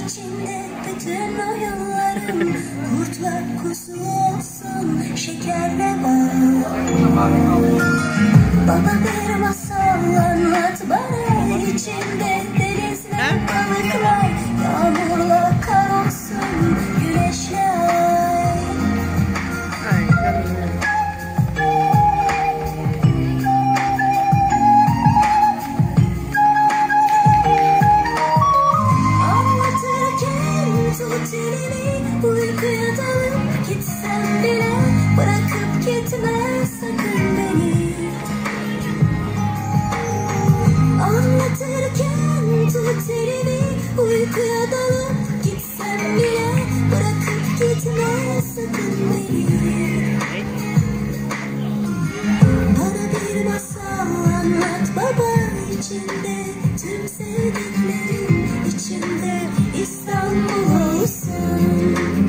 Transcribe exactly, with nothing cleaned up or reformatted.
içinde bütün oyunlarım. Kurtlar kuzu olsun, şekerle bal. Baba bir masal anlat bana, içinde denizler, balıklar, yağmurla kar olsun, güneşle ay. Anlatırken tut elini, uykuya dalıp gitsem bile bırakıp gitme sakın beni. Anlatırken tut elini, uykuya dalıp gitsem bile bırakıp gitme sakın beni. Bana bir masal anlat baba, içinde tüm sevdiklerim, içinde İstanbul olsun.